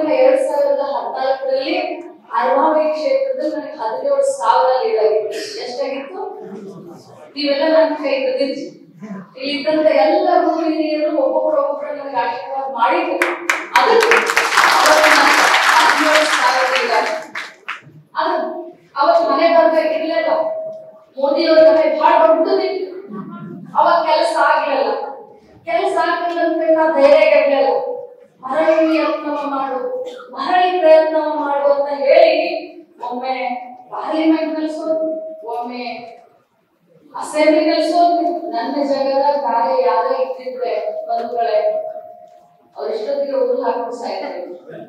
ನನಗೆ 2014ರಲ್ಲಿ ಅರಮಾವಿ ಕ್ಷೇತ್ರದಲ್ಲಿ ನನಗೆ 17,000 ಲೀಡ್ ಆಗಿತ್ತು. ಎಷ್ಟಾಗಿತ್ತು? ನೀವೆಲ್ಲ ನನ್ನ ಕೈ ಬಿದ್ದಿದ್ರಿ. ಇಲ್ಲಿದ್ದಂತ ಎಲ್ಲ ಗುರು ಹಿರಿಯರು ಒಬ್ಬೊಬ್ಬರು ನನಗೆ ಆಶೀರ್ವಾದ ಮಾಡಿದ್ರು. ಅದಕ್ಕೆ 17,000 ಲೀಡ್ ಆಗಿತ್ತು. ಅದು ಅವತ್ತು ಮನೆ ಬರ್ಬೇಕಿರ್ಲಿಲ್ಲ. ಮೋದಿಯವ್ರ ಮನೆ ಬಹಳ ದೊಡ್ಡದಿತ್ತು. ಅವಾಗ ಕೆಲಸ ಆಗ್ಲಿಲ್ಲ ಅಂತ ನಾ ಧೈರ್ಯಗೆಡಲಿಲ್ಲ. ಮರಳಿ ಯತ್ನ ಮಾಡು ಅಂತ ಹೇಳಿ ಒಮ್ಮೆ ಪಾರ್ಲಿಮೆಂಟ್ ಕಲ್ಸೋದು, ಒಮ್ಮೆ ಅಸೆಂಬ್ಲಿ ಕಲ್ಸೋದು. ನನ್ನ ಜಗದ ಬೇರೆ ಯಾರೇ ಇದ್ದಿದ್ರೆ ಬಂಧುಗಳೇ ಅವರಿಷ್ಟೊತ್ತಿಗೆ ಉರುಳು ಹಾಕೊಂಡು ಸಾಯ್ತಾರೆ.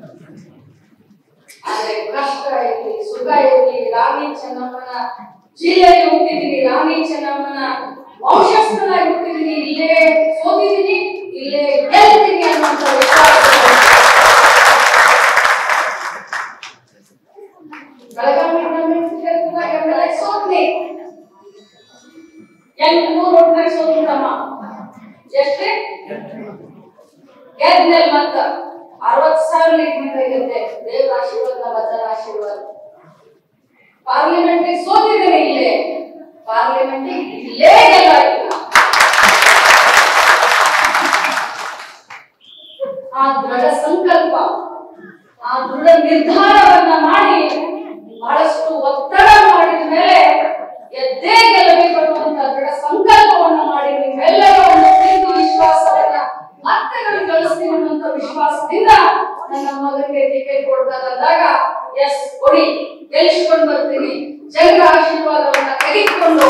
ಆದ್ರೆ ಕಷ್ಟ ಇರಲಿ, ಸುಖ ಇರಲಿ, ರಾಣಿ ಚೆನ್ನಮ್ಮನ ಜಿಲ್ಲೆಯಲ್ಲಿ ಹುಟ್ಟಿದೀನಿ, ರಾಣಿ ಚೆನ್ನಮ್ಮನ ವಂಶಸ್ಥನಾಗಿ ಹುಟ್ಟಿದೀನಿ, ಇಲ್ಲೇ ಸೋತಿದ್ದೀನಿ, ಇಲ್ಲೇ ಗೆಲ್ತೀನಿ ಅನ್ನುವಂತ ವಿಶ್ವಾಸ. ಬೆಳಗಾವಿ ಕ್ಷೇತ್ರದಾಗ ಸೋತ್ನಿ. 3 ಓಟ್ನಾಗ ಸೋತಿದ್ದಮ್ಮ. ಎಷ್ಟೇ ಗೆದ್ಮೇಲೆ ಮತ್ತ 60,000 ಲೀಡ್ ಗೆದ್ದೆ. ದೇವರ ಆಶೀರ್ವಾದ, ಭದ್ರ ಆಶೀರ್ವಾದ. ಪಾರ್ಲಿಮೆಂಟ್ ಸೋತಿದ್ದೇನೆ, ಇಲ್ಲೇ ಪಾರ್ಲಿಮೆಂಟ್ ಇಲ್ಲೇ ಗೆಲ್ಲ. ಆ ದೃಢ ಸಂಕಲ್ಪ, ಆ ದೃಢ ನಿರ್ಧಾರವನ್ನ ಮಾಡಿ ಬಹಳಷ್ಟು ಒತ್ತಡ ಮಾಡಿದ ಮೇಲೆ ಎದ್ದೇ ಗೆಲ್ಲಬೇಕು ಅನ್ನುವಂತ ದೃಢ ಸಂಕಲ್ಪವನ್ನ ಮಾಡಿ ನಿಮ್ಮೆಲ್ಲರ ಒಂದು ಪ್ರೀತಿ ವಿಶ್ವಾಸವನ್ನ ಮತ್ತೆ ನಾನು ಗಳಿಸ್ತೀನಿ ಅನ್ನುವಂತ ವಿಶ್ವಾಸದಿಂದ ನನ್ನ ಮಗನಿಗೆ ಟಿಕೆಟ್ ಕೊಡ್ತಾರಂದಾಗ ಎಸ್ ಕೊಡಿ, ಗೆಲ್ಲಿಸಿಕೊಂಡು ಬರ್ತೀನಿ, ಜನರ ಆಶೀರ್ವಾದವನ್ನ ತೆಗೆದುಕೊಂಡು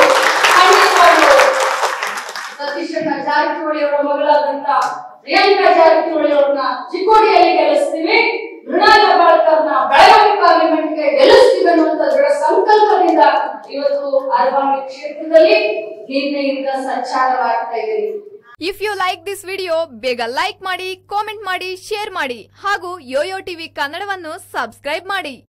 ಸತೀಶ್ ಜಾರಕಿಹೊಳಿ ಅವರ ಮಗಳಾದಂತ ಪ್ರಿಯಾಂಕಾ ಜಾರಕಿಹೊಳಿ ಅವ್ರನ್ನ ಚಿಕ್ಕೋಡಿಯಲ್ಲಿ ಗೆಲ್ಲಿಸ್ತೀವಿ, ಮೃಣಾಲ್ ಹೆಬ್ಬಾಳ್ಕರ್ನ ಬೆಳಗಾವಿ ಪಾರ್ಲಿಮೆಂಟ್ಗೆ ಗೆಲ್ಲಿಸ್ತೀವಿ ಅನ್ನುವಂತ ದೃಢ ಸಂಕಲ್ಪದಿಂದ ಇವತ್ತು ಅರಮಾವಿ ಕ್ಷೇತ್ರದಲ್ಲಿ ನಿನ್ನೆಯಿಂದ ಸಂಚಾರವಾಗ್ತಾ ಇದ್ದೀವಿ. If you like this video ಬೇಗ ಲೈಕ್ ಮಾಡಿ, ಕಾಮೆಂಟ್ ಮಾಡಿ, ಶೇರ್ ಮಾಡಿ ಹಾಗೂ ಯೋಯೋ ಟಿವಿ ಕನ್ನಡವನ್ನು ಸಬ್ಸ್ಕ್ರೈಬ್ ಮಾಡಿ.